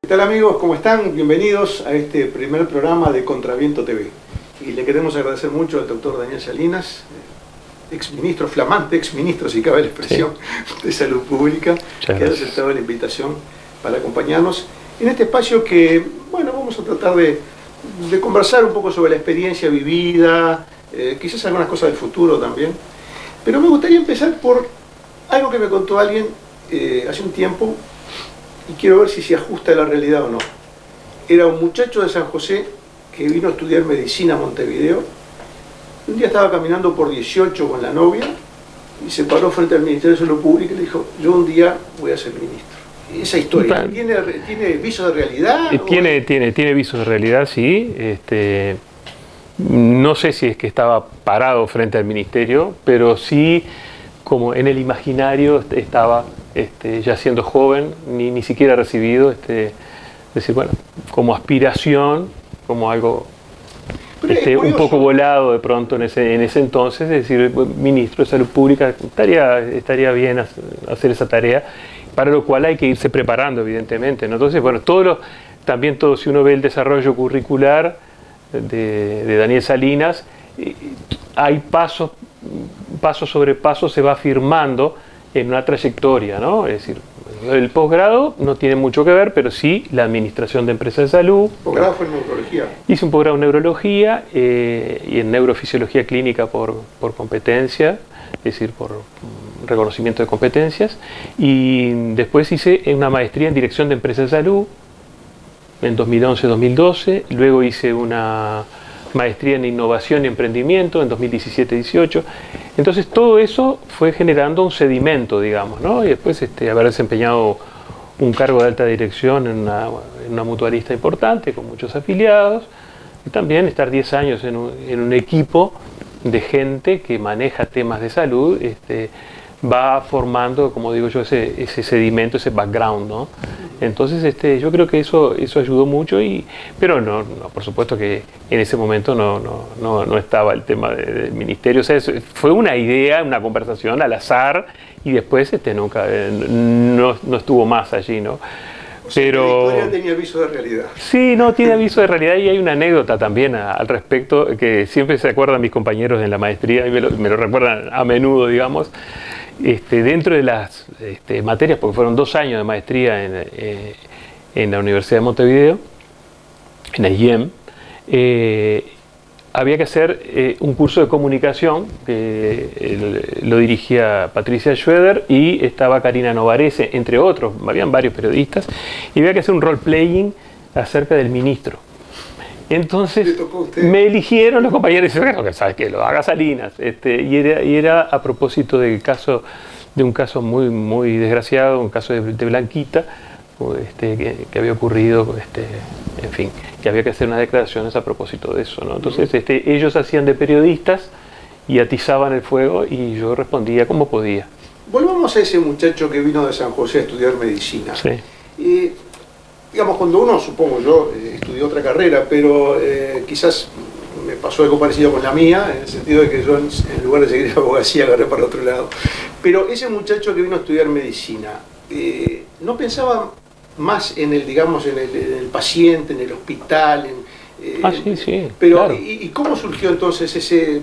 ¿Qué tal amigos? ¿Cómo están? Bienvenidos a este primer programa de Contraviento TV. Y le queremos agradecer mucho al doctor Daniel Salinas, exministro, flamante exministro, si cabe la expresión, de Salud Pública, que ha aceptado la invitación para acompañarnos en este espacio que, bueno, vamos a tratar de conversar un poco sobre la experiencia vivida, quizás algunas cosas del futuro también. Pero me gustaría empezar por algo que me contó alguien hace un tiempo, y quiero ver si se ajusta a la realidad o no. Era un muchacho de San José que vino a estudiar medicina a Montevideo. Un día estaba caminando por 18 con la novia y se paró frente al Ministerio de Salud Pública y le dijo: yo un día voy a ser ministro. ¿Esa historia tiene visos de realidad? Tiene visos de realidad, sí. No sé si es que estaba parado frente al ministerio, pero sí, como en el imaginario estaba ya siendo joven, ni siquiera recibido, decir, bueno, como aspiración, como algo un poco volado de pronto en ese entonces, es decir, ministro de Salud Pública, estaría bien hacer esa tarea, para lo cual hay que irse preparando, evidentemente, ¿no? Entonces, bueno, también si uno ve el desarrollo curricular de Daniel Salinas, hay paso sobre paso se va afirmando en una trayectoria, ¿no? Es decir, el posgrado no tiene mucho que ver, pero sí la administración de empresas de salud. ¿El posgrado fue en neurología? Hice un posgrado en neurología y en neurofisiología clínica por competencia, es decir, por reconocimiento de competencias. Y después hice una maestría en dirección de empresas de salud en 2011-2012. Luego hice una maestría en innovación y emprendimiento en 2017-18. Entonces todo eso fue generando un sedimento, digamos, ¿no? Y después haber desempeñado un cargo de alta dirección en una mutualista importante con muchos afiliados, y también estar 10 años en un equipo de gente que maneja temas de salud, va formando, como digo yo, ese sedimento, ese background, ¿no? Entonces yo creo que eso ayudó mucho, pero no, por supuesto que en ese momento no estaba el tema del ministerio. O sea, fue una idea, una conversación al azar, y después nunca no estuvo más allí, ¿no? O sea, pero la historia tenía aviso de realidad. Sí, no, tiene aviso de realidad, y hay una anécdota también al respecto, que siempre se acuerdan mis compañeros en la maestría, y me lo recuerdan a menudo, digamos. Dentro de las materias, porque fueron 2 años de maestría en la Universidad de Montevideo, en la IEM, había que hacer un curso de comunicación que lo dirigía Patricia Schroeder y estaba Karina Novarese, entre otros, habían varios periodistas, y había que hacer un role-playing acerca del ministro. Entonces me eligieron los compañeros y dijeron: bueno, ¿sabes qué? Lo haga Salinas. Y era a propósito de un caso muy, muy desgraciado, un caso de Blanquita, que había ocurrido, en fin, que había que hacer unas declaraciones a propósito de eso, ¿no? Entonces ellos hacían de periodistas y atizaban el fuego, y yo respondía como podía. Volvamos a ese muchacho que vino de San José a estudiar medicina. Sí. Digamos, cuando uno, supongo yo, estudió otra carrera, pero quizás me pasó algo parecido con la mía, en el sentido de que yo en lugar de seguir la abogacía agarré para otro lado. Pero ese muchacho que vino a estudiar medicina, ¿no pensaba más en el, digamos, en el paciente, en el hospital? Sí, pero, claro. ¿Y cómo surgió entonces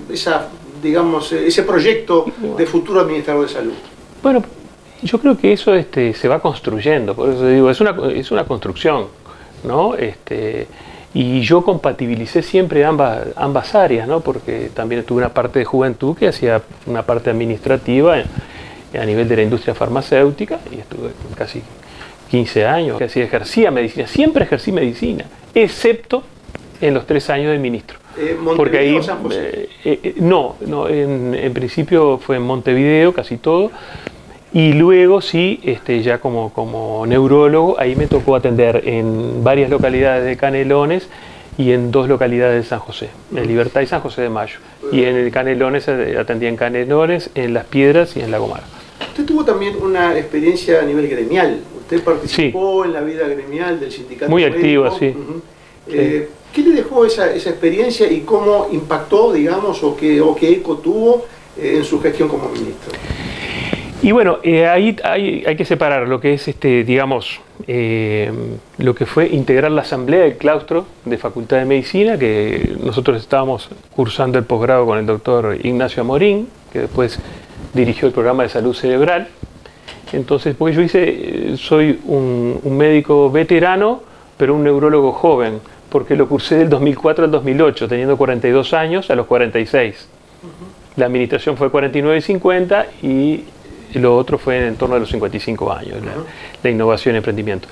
ese proyecto de futuro administrador de salud? Bueno, yo creo que eso se va construyendo, por eso digo, es una construcción, ¿no? Y yo compatibilicé siempre ambas áreas, ¿no? Porque también tuve una parte de juventud que hacía una parte administrativa a nivel de la industria farmacéutica, y estuve casi 15 años, que así ejercía medicina, siempre ejercí medicina, excepto en los 3 años de ministro. Porque ahí, o San José. En principio fue en Montevideo casi todo. Y luego sí, ya como neurólogo, ahí me tocó atender en varias localidades de Canelones y en 2 localidades de San José, en Libertad y San José de Mayo. Y en el Canelones atendía en Canelones, en Las Piedras y en La Gomara. Usted tuvo también una experiencia a nivel gremial. Usted participó en la vida gremial del sindicato. Muy activa, sí. ¿Qué le dejó esa experiencia y cómo impactó, digamos, o qué eco tuvo en su gestión como ministro? Y bueno, ahí hay que separar lo que es, digamos, lo que fue integrar la asamblea del claustro de Facultad de Medicina, que nosotros estábamos cursando el posgrado con el doctor Ignacio Amorín, que después dirigió el programa de salud cerebral. Entonces, porque yo soy un médico veterano, pero un neurólogo joven, porque lo cursé del 2004 al 2008, teniendo 42 años a los 46. La administración fue 49 y 50 y lo otro fue en torno a los 55 años, la innovación y emprendimiento.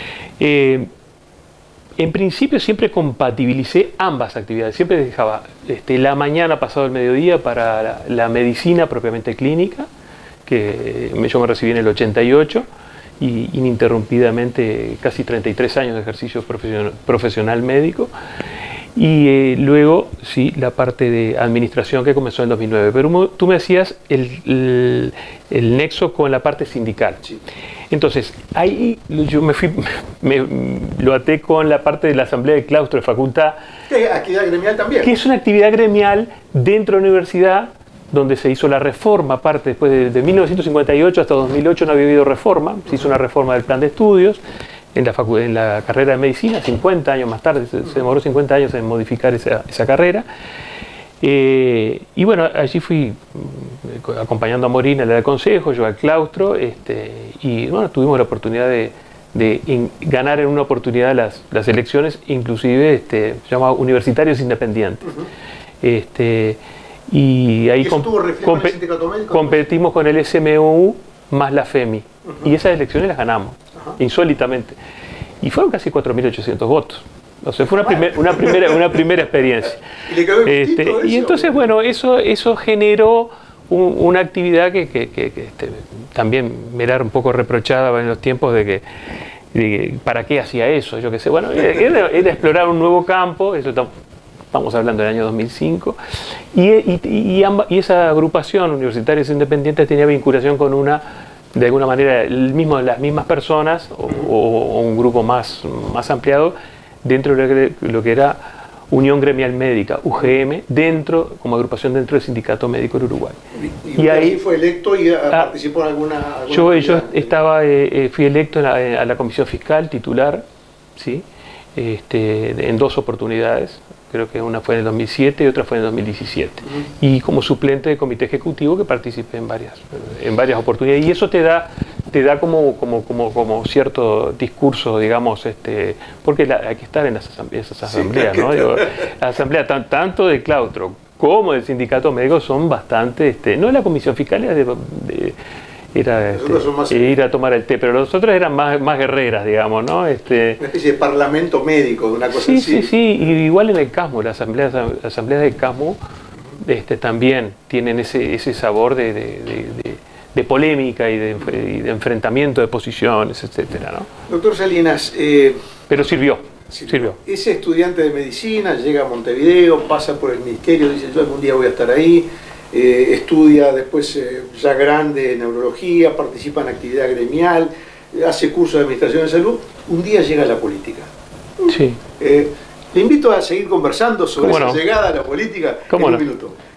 En principio siempre compatibilicé ambas actividades, siempre dejaba la mañana pasado el mediodía para la medicina propiamente clínica, que yo me recibí en el 88, y ininterrumpidamente casi 33 años de ejercicio profesional médico. Y luego, sí, la parte de administración que comenzó en 2009. Pero tú me hacías el nexo con la parte sindical. Sí. Entonces, ahí yo lo até con la parte de la asamblea de claustro de facultad. ¿Qué actividad gremial también? Que es una actividad gremial dentro de la universidad, donde se hizo la reforma, aparte después de 1958 hasta 2008 no había habido reforma, se hizo una reforma del plan de estudios, en la carrera de medicina, 50 años más tarde, se demoró 50 años en modificar esa carrera. Y bueno, allí fui acompañando a Morín a la de consejo, yo al claustro, y bueno, tuvimos la oportunidad de ganar en una oportunidad las elecciones, inclusive se llamaba Universitarios Independientes. Y ahí competimos con el SMU más la FEMI, y esas elecciones las ganamos. Insólitamente, y fueron casi 4.800 votos. O sea, fue una primera experiencia. Y entonces, bueno, eso generó una actividad que también me era un poco reprochada en los tiempos de que ¿para qué hacía eso? Yo qué sé. Bueno, era explorar un nuevo campo. Eso estamos hablando del año 2005, y esa agrupación Universitarios Independientes tenía vinculación con de alguna manera, las mismas personas o un grupo más ampliado dentro de lo que era Unión Gremial Médica, UGM, como agrupación dentro del Sindicato Médico del Uruguay. ¿Y ahí fue electo y participó en alguna yo fui electo a la Comisión Fiscal titular, ¿sí? En 2 oportunidades. Creo que una fue en el 2007 y otra fue en el 2017. Y como suplente de comité ejecutivo que participé en varias oportunidades. Y eso te da como cierto discurso, digamos, porque hay que estar en esas asambleas, ¿no? Digo, las asambleas tanto del claustro como del sindicato médico son bastante, no la comisión fiscal era ir a tomar el té, pero los otros eran más guerreras, digamos, ¿no? Una especie de parlamento médico, de una cosa así. Sí, y igual en el CASMU, las asambleas del CASMU también tienen ese sabor de polémica y de enfrentamiento de posiciones, etcétera, ¿no? Doctor Salinas, pero sirvió. Ese estudiante de medicina llega a Montevideo, pasa por el ministerio, dice yo algún día voy a estar ahí. Estudia después ya grande neurología, participa en actividad gremial, hace cursos de administración de salud, un día llega a la política. Sí. Le invito a seguir conversando sobre esa llegada a la política en un minuto.